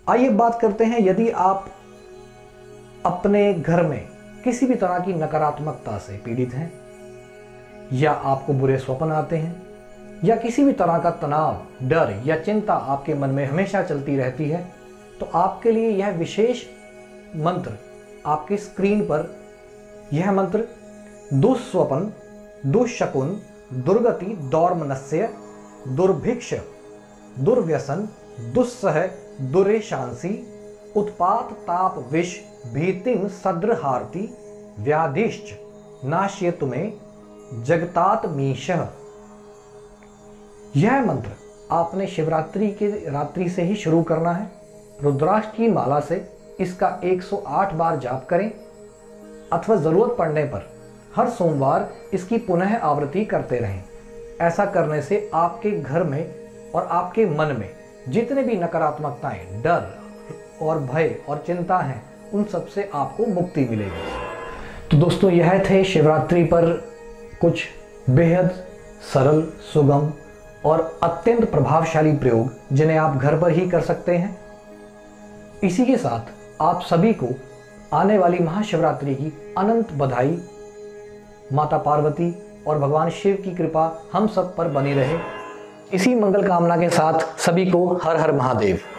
आइए बात करते हैं, यदि आप अपने घर में किसी भी तरह की नकारात्मकता से पीड़ित हैं, या आपको बुरे स्वप्न आते हैं, या किसी भी तरह का तनाव, डर या चिंता आपके मन में हमेशा चलती रहती है, तो आपके लिए यह विशेष मंत्र आपकी स्क्रीन पर, यह मंत्र दुःस्वप्न, दुःशकुन, दुर्गति, दौर्मनस्य, दुर्भिक्ष, दुर्व्यसन, दुस्सह, दुरेशांसी, उत्पात, ताप, विष, भीतिम सद्रहारति, व्याधिश्च नाश्यतु में जगतात मीशः। यह मंत्र आपने शिवरात्रि की रात्रि से ही शुरू करना है। रुद्राक्ष की माला से इसका 108 बार जाप करें, अथवा जरूरत पड़ने पर हर सोमवार इसकी पुनः आवृत्ति करते रहें। ऐसा करने से आपके घर में और आपके मन में जितने भी नकारात्मकताएं, डर और भय और चिंता हैं, उन सब से आपको मुक्ति मिलेगी। तो दोस्तों, यह थे शिवरात्रि पर कुछ बेहद सरल, सुगम और अत्यंत प्रभावशाली प्रयोग, जिन्हें आप घर पर ही कर सकते हैं। इसी के साथ आप सभी को आने वाली महाशिवरात्रि की अनंत बधाई। माता पार्वती और भगवान शिव की कृपा हम सब पर बनी रहे। इसी मंगल कामना के साथ सभी को हर हर महादेव।